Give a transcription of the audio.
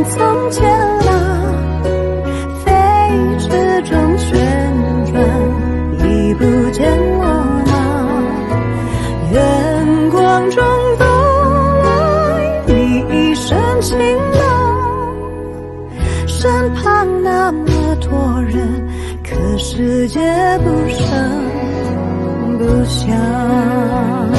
从前了，飞驰中旋转，已不见了吗？远光中走来，你已深情了，身旁那么多人，可世界不声不响。